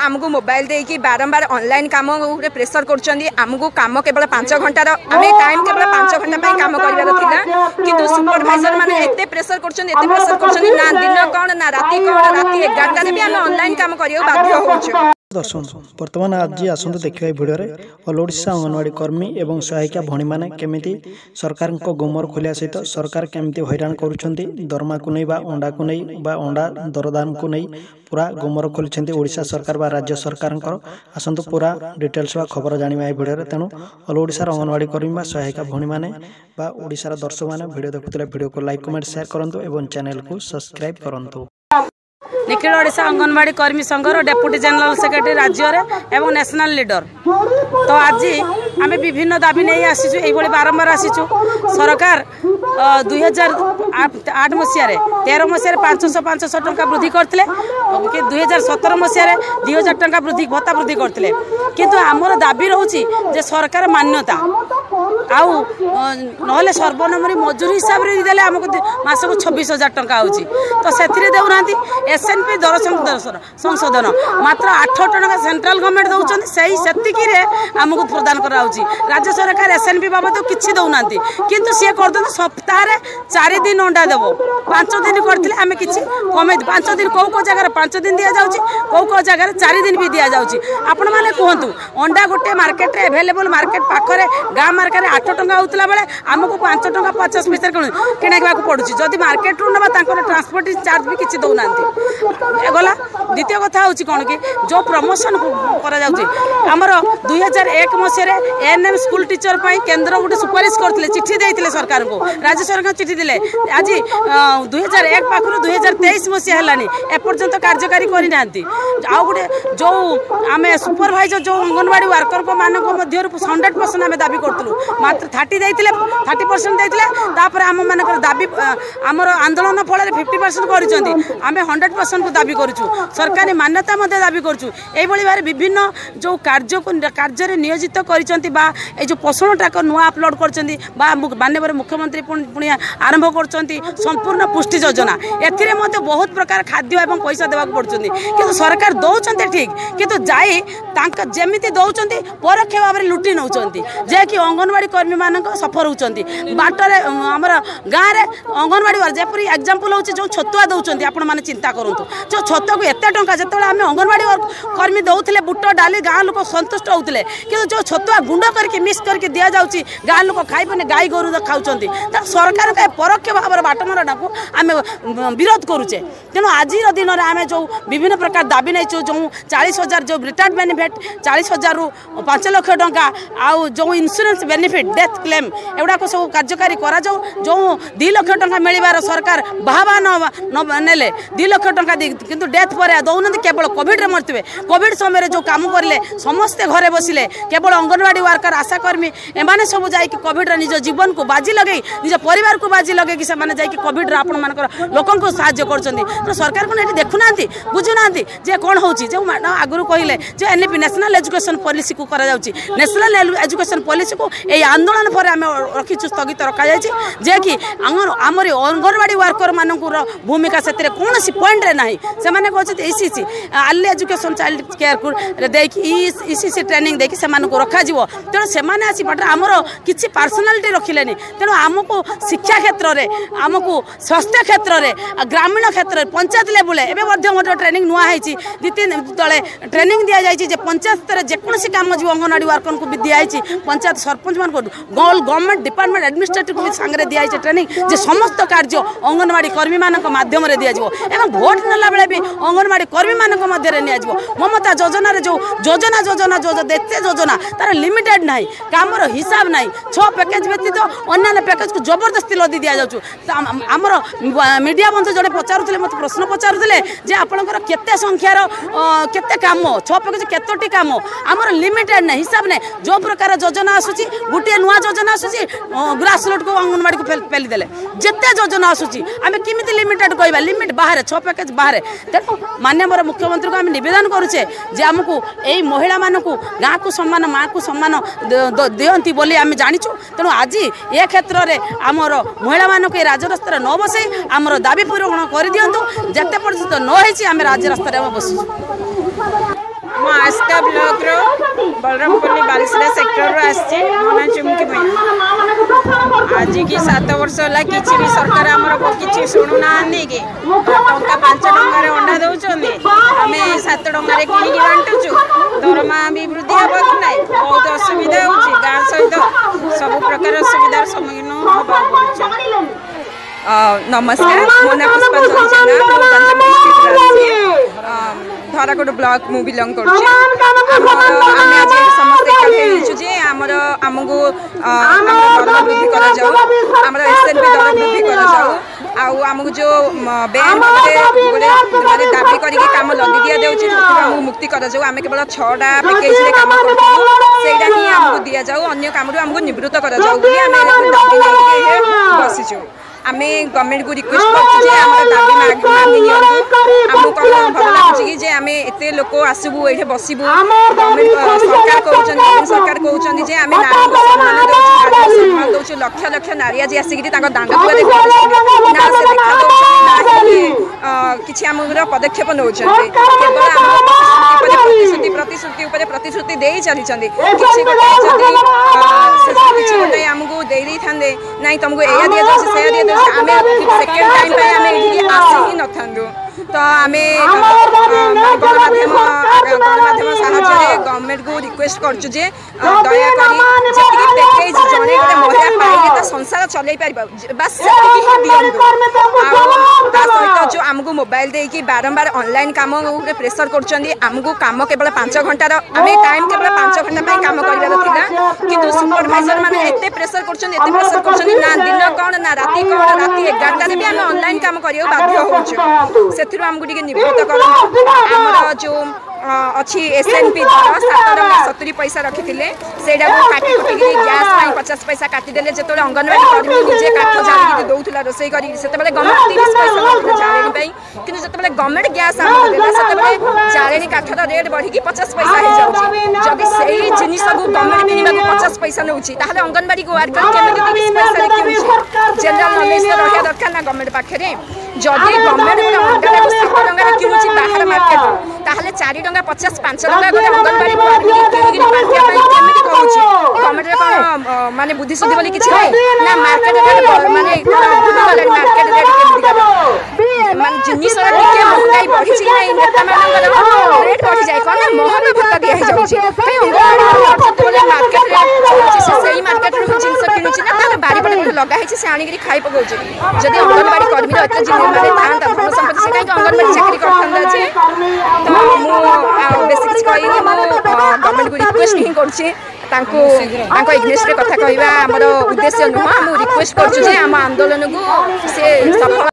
आमको मोबाइल देकी बारंबार ऑनलाइन काम प्रेसर करमको काम केवल 5 घंटार आम टाइम केवल 5 घंटा काम कर सुपरभाइजर मैंने एत प्रेसर कर ना दिन कौन ना राति 11 भी आम ऑनलाइन काम करने बाध्य हो। दर्शक बर्तमान आज आसतु देखा भिडियो ऑल ओडिशा अंगनवाड़ी कर्मी एवं सहायिका भणी मैंने केमिति सरकार गुमर खोलिया सहित सरकार केमिति हैरान करुछंती दरमा को नहीं अंडा को नहीं अंडा दरदाम को नहीं पूरा गुमर खोली ओडिशा सरकार बा राज्य सरकार आसतु पूरा डिटेल्स बा खबर जाना ये भिडियो तेणु ऑल ओडिशा अंगनवाड़ी कर्मी सहायिका भणी मैंने ओडिशार दर्शक मैंने भिडियो देखुले भिडियो को लाइक कमेंट शेयर करूँ और चैनल को सब्सक्राइब करूँ। निखिल ओडिशा अंगनवाड़ी कर्मी संघर डेप्यूटी जनरल सेक्रेटरी राज्य एवं नेशनल लीडर तो आज आम विभिन्न दाबी नहीं आसीचु ये बारंबार आसीचु सरकार 2008 मसीह 13 मसीह 500 टंका वृद्धि करते 2017 मसीह 2000 टंका वृद्धि भत्ता वृद्धि करते किंतु आमर दाबी रोचे जे सरकार मान्यता आउ ना सर्वनिम्न मजूरी हिसाब से देले आमको मास को 26,000 टंका होची तो से देना एसएनपी दर संशोधन मात्र 8 टंका सेंट्रल गवर्नमेंट दौरान से आमको प्रदान कराऊँगी राज्य सरकार एसएनपी बाबद किसी दौना किंतु सी कर सप्ताह 4 दिन अंडा देव 5 दिन करते आम कि कमे 5 दिन कौ जगह 5 दिन दि जाऊँगी कौ जगह 4 दिन भी दि जाऊँगी आपण मैंने कहतु अंडा गोटे मार्केट रे एभेलेबल मार्केट पाखरे गाँ मार्केट 8 टंका होता बेले आमको 5 टंका 50 पैसा किणा पड़ू जदि मार्केट रू ना ट्रांसपोर्ट चार्ज भी किसी दौना गला। द्वितीय कथा हूँ कौन कि जो प्रमोशन करमर 2001 मसीह एएनएम स्कूल टीचर केन्द्र गोटे सुपारिश करते चिठी देते सरकार को राज्य सरकार चिठी दिले आज 2001 पाखर 2023 मसीह है एपर्यंत कार्यकारी करना आउ गोटे जो आम सुपरभाइजर जो अंगनवाड़ी वर्कर को मान 100% आम दाबी करूँ मात्र 30% देते आम मान दाबी आमर आंदोलन फल 50% कर 100% को दाबी करूँ सरकारी मान्यता दाबी करूँ भाव विभिन्न जो कार्य नियोजित कर जो पोषण टाक नुआ अपलोड कर माननीय मुख्यमंत्री पुणी आरंभ कर संपूर्ण पुष्टि योजना एथिरे बहुत प्रकार खाद्य एवं पैसा देवा पड़ुंट कि सरकार दौरान ठीक किंतु जाई जमी दौरान परोक्ष भाव में लुटि नौ जे कि अंगनवाड़ी कर्मी मान सफर होती बाटर आमर गाँव में अंगनवाड़ी जपरी एग्जांपल हो जो छतुआ दौरान आपण मैंने चिंता करूँ जो छतुआ को एत टाँचा जो आम अंगनवाड़ी कर्मी दौले बुट डाली गाँव लोक सन्तुष्ट होते कि जो छतुआ गुंड करके मिक्स करके दि जाऊँगी गाँव लोक खाइबे गाई गोरु खाऊँच सरकार का परोक्ष भाव में बाटमरा को आम विरोध करुचे तेणु आज दिन में आम जो विभिन्न प्रकार दाबी नहीं जो 40,000 जो रिटायर्ड बेनिफिट 40,000 रु 5 लाख टंका आउ जो इंश्योरेंस बेनिफिट डेथ क्लेम एगुड़ाक सब कार्यकारी करा जो 2 लाख टंका मिलबार सरकार बाहा नेले 2 लाख टंका किंतु डेथ पर दौना केवल कोविड मरते कोविड समय जो काम करें समस्ते घरे बसिले केवल अंगनवाड़ी वर्कर आशाकर्मी एमाने सब जाकि कोविड निज जीवन को बाजी लगे निज परिवार को बाजी लगे कि कोविड आपण मान लोक साहाय्य कर सरकार को ये देखुना बुझुना जे कौन हो आगुरी कहले जो एनईपी नेशनल एजुकेशन पॉलिसी को करा जाउची नेशनल एजुकेशन पॉलिसी को यही आंदोलन पर आम रखीचु स्थगित रखा जे कि आमर अंगनवाड़ी वर्कर मान भूमिका से कौन पॉइंट रे नहीं से कहते ECC early education child care को ईसीसी ट्रेनिंग देखिए से रखा तेणु से आसी पाठ आमर किसी पर्सनालीटी रखिले तेणु आमको शिक्षा क्षेत्र में आमको स्वास्थ्य क्षेत्र में ग्रामीण क्षेत्र में पंचायत लेवल एवं ट्रेनिंग नुआ है 2-3 तले ट्रेनिंग दि जाए पंचायत स्तर जेकोसी काम जो अंगनवाड़ी वर्कर को भी दिखाई पंचायत सरपंच मान गवर्नमेंट डिपार्टमेंट एडमिनिस्ट्रेटिव को भी सांगे दिखाई ट्रेनिंग जे समस्त कार्य अंगनवाड़ी कर्मी मान माध्यम दिज्व एवं भोट नेला बेले भी अंगनवाड़ी कर्मी मान ममता योजना जो योजना जो देते योजना तार लिमिटेड ना कामर हिसाब ना 6 पैकेज व्यतीत अन्य पैकेज को जबरदस्ती लदी दि जामर मीडिया बंधु जड़े पचारुले मत प्रश्न पचारुले जे आपंकर केते संख्यार केते काम 6 पैकेज केतोटी काम आमर लिमिटेड ना हिसाब ना जो प्रकार योजना आसूची गोटे नुआ योजना आसूची ग्रास रूट को अंगनवाड़ी को पेली देले जेते योजना आसूची आम किमिति लिमिटेड कहबा लिमिट बाहर 6 पैकेज बाहर तेणु माननीय मुख्यमंत्री को आम निवेदन करुचे जे आमको यही महिला मानक गाँ को सम्मान माँ को सम्मान दियंती बोली आम जानिचु तेणु आज ये क्षेत्र में आमर महिला मानक राजरास्तार न बसई आमर दाबी पूरण कर दिंतु जिते पर्यंत न होती आम राजरास्तार बसुचु। आस्था ब्लॉक रो बलरामपल्ली बालिसरा सेक्टर आसी मना चुमकी आज की 7 वर्ष है किसी भी सरकार आमर किसी शुणुना कि टंका 5 टंकार अंडा दौरान आम 7 टंकार किणिकी बांटुचु दरमा भी वृद्धि हाँ ना बहुत असुविधा हो गाँ सहित सब प्रकार असुविधार सम्मुखीन होगा पड़े। नमस्कार मो ना पुष्पांजलि जेना धराकोट ब्लॉक मु बिलंग कर समस्ते जे आमको दर वृद्धि कर SNP दर वृद्धि कर आमको जो बैंक गोटे दाबी करके कम लदी दि जाऊँ मुक्ति कर आम केवल 6टा पैकेज कम करा ही आमको दि जाऊ अन्य कम आमको निवृत्त कर बसीचु आम गवर्नमेंट को रिक्वेस्ट कर दाबी मांगी आमको कौन भल लगुच आम एत लोक आसबू ये बसबू गवर्नमेंट सरकार कहते आम नारी को सम्मान दौर लक्ष लक्ष नारी आज आसिक दांड दुआरे ना से देखा किसी आम पदक्षेप नौ केवल आम प्रतिश्रुति प्रतिश्रुति दे चली किसी गोटे आमको दे था ना तुमको या दि जाए आम सेकेंड टाइम आम आसी ही न तो आम गणमाध्यम साहाय्य गवर्नमेंट को रिक्वेस्ट करछु जे दयाकोरी जी पैकेज जड़े गोटे महिला पाइले तो संसार चल पार बस सहित जो आमको मोबाइल देकी बारंबार ऑनलाइन काम प्रेसर करमको कम केवल 5 घंटार आम टाइम केवल 5 घंटा कम करार किंतु सुपरभाइजर मैंने एत प्रेसर कर ना दिन कौन ना राति कौन राति 11टार भी आम ऑनलाइन काम करा बाध्य हो से आमको निवृत्त कर जो अच्छी SNP दर 7 टंका 70 पैसा रखी से काटी कुटिक गैस 50 पैसा काटिदेले जो अंगनवाड़ी कर्मी निजे काठ जाड़ी दौला रोसे गवर्नमेंट 30 पैसा जाड़े कि जो गवर्नमेंट गैस आमको से जाड़े काठर रेट बढ़ी 50 पैसा हो जाए जदि से जिनिस को गवर्नमेंट किणवा 50 पैसा नौ अंगनवाड़ी को वर्कर केमी 30 पैसा कि जनरल नॉलेज तो रहा दरकार ना गवर्नमेंट पाखे जदि गवर्नमेंट अंडा 7 टंका कि बाहर मार्केट ताहले 4 टंका 50 5 टंका गोटे अंगनवाड़ी गवर्नमेंट कौन माने बुद्धि शुद्धि बोली किसी ना मार्केट रेट माने मार्केट रेट मान जिनिस महंगाई बढ़ी नेता मान रेट बढ़ी जाए कौन महंगा भत्ता दिया मार्केट से मार्केट जिन किणुची ना बारीपटे गोटे लगा से आनिक खाई पकाऊ जदि अंगनवाड़ी कर्मी मैंने था धन संपत्ति से कहीं अंगनवाड़ी चाकरी करता तो बेस किसी कही गवर्नमेंट को रिक्वेस्ट ही कर इग्नेस्ट कथा कहवा आम उद्देश्य नुह आम रिक्वेस्ट कर आंदोलन को से सफल